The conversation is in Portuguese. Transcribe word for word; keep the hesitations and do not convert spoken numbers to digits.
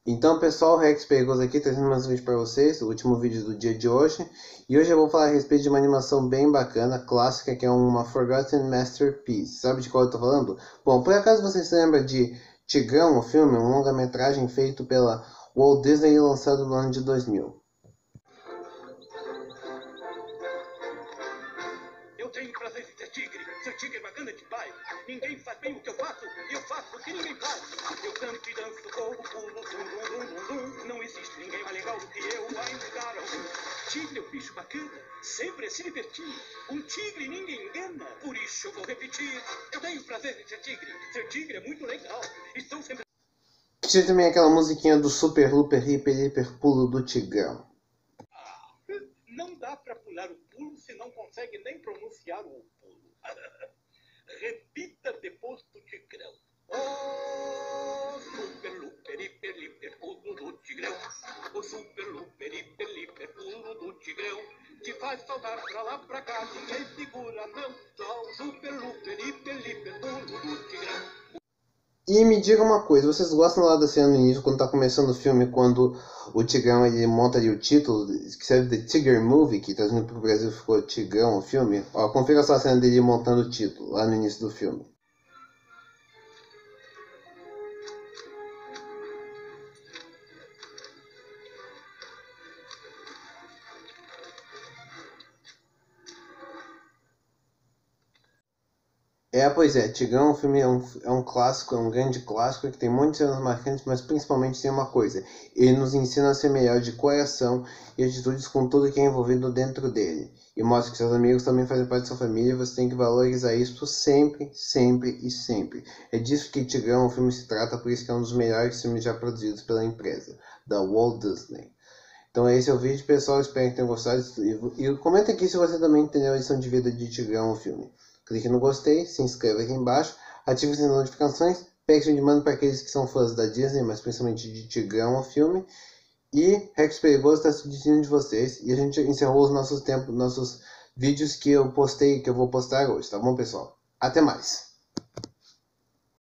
Então pessoal, Rex Perigoso aqui, trazendo mais um vídeo para vocês, o último vídeo do dia de hoje. E hoje eu vou falar a respeito de uma animação bem bacana, clássica, que é uma Forgotten Masterpiece. Sabe de qual eu tô falando? Bom, por acaso você se lembra de Tigrão, o filme, um longa-metragem feito pela Walt Disney e lançado no ano de dois mil. Eu tenho prazer em ser tigre, ser tigre bacana de pai. Ninguém faz bem o que eu faço, e eu faço o que ninguém faz. Eu canto e danço, corro, pulo, zum, zum, zum, zum, zum. Não existe ninguém mais legal do que eu, ainda lugar algum. Tigre é um bicho bacana, sempre se divertir. Um tigre ninguém engana, por isso eu vou repetir. Eu tenho prazer em ser tigre, ser tigre é muito legal. Estou sempre... Tinha também aquela musiquinha do Super Looper Hiper Hiper Pulo do Tigrão. Não dá pra pular o pulo se não consegue nem pronunciar o pulo. Repita depois do Tigrão. Oh, super looper, hiper, hiper, pulo do Tigrão. O super looper, hiper, hiper, pulo do Tigrão. Te faz saltar pra lá, pra cá, ninguém segura não. Só o super looper, hiper, hiper, pulo do Tigrão. E me diga uma coisa, vocês gostam lá da cena no início, quando tá começando o filme, quando o Tigrão ele monta ali o título, que serve The Tiger Movie, que traduzindo pro Brasil ficou Tigrão, o filme? Ó, confira só a cena dele montando o título, lá no início do filme. É, pois é, Tigrão, o filme é um, é um clássico, é um grande clássico, que tem muitas cenas marcantes, mas principalmente tem uma coisa, ele nos ensina a ser melhor de coração e atitudes com tudo que é envolvido dentro dele. E mostra que seus amigos também fazem parte da sua família e você tem que valorizar isso sempre, sempre e sempre. É disso que Tigrão, o filme se trata, por isso que é um dos melhores filmes já produzidos pela empresa, da Walt Disney. Então esse é o vídeo, pessoal, espero que tenham gostado e, e comenta aqui se você também entendeu a lição de vida de Tigrão, o filme. Clique no gostei, se inscreva aqui embaixo, ative as notificações, pegue o de mando para aqueles que são fãs da Disney, mas principalmente de Tigrão, o filme. E Rex Perigoso está se despedindo de vocês. E a gente encerrou os nossos tempos, nossos vídeos que eu postei, que eu vou postar hoje, tá bom, pessoal? Até mais!